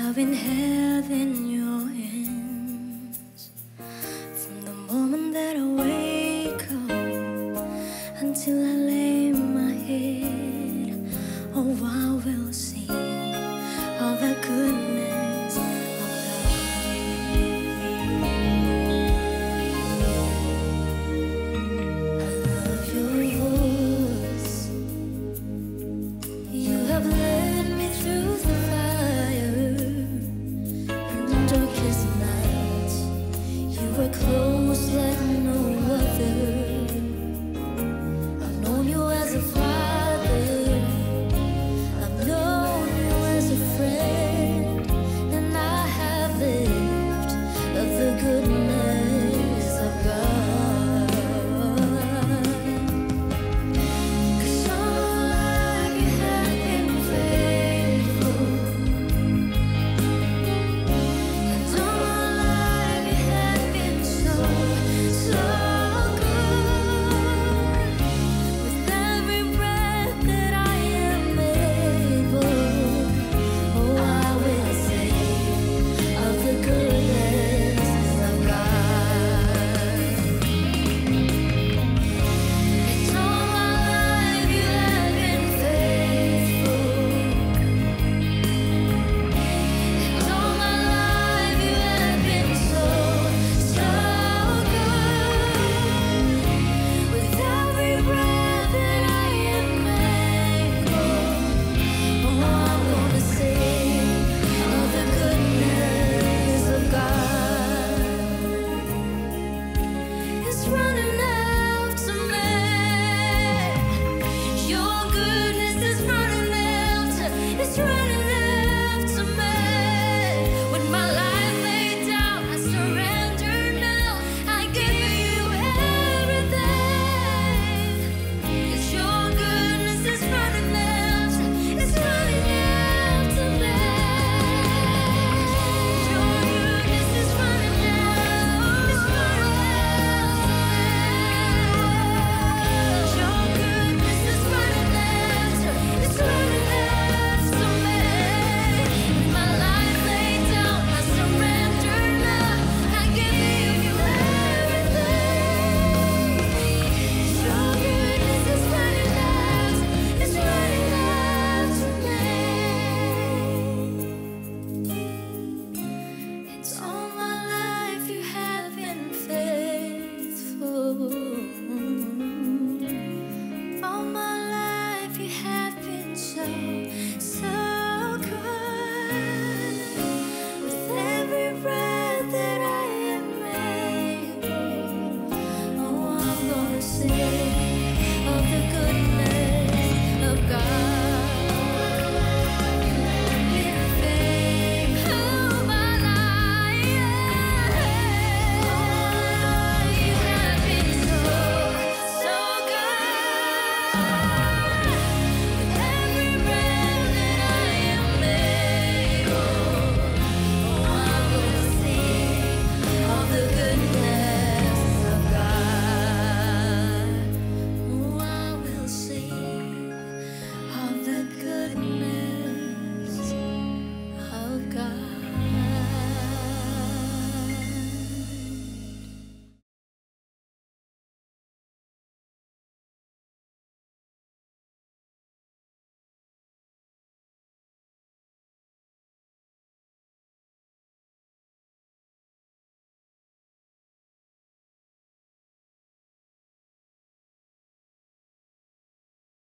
I've been held in your hands from the moment that I wake up until I lay my head. Oh, I will sing all the goodness of God. I love your voice. You have led me through the fire and darkest night. You were close like no other. I've known you as a father, I've known you as a friend, and I have lived of the goodness of God. 'Cause all my life you have been faithful, and all my life you have been so, so good. With every breath that I am able, oh, I will sing of the goodness of God. It's all my life you have been faithful, and all my life you have been so, so good. With every breath that I am able, oh, I'm gonna sing of the goodness of God. It's running after me. Your goodness is running after, it's running after me. With my life laid down, I surrender now. I give you everything. 'Cause your goodness is running after, it's running after me. Your goodness is running after, it's running after me. Your goodness is running after, it's running after me. With my life laid down, I surrender now. I give you everything. Your goodness is running after, it's running after me. It's all my life you have been faithful. All my life you have been so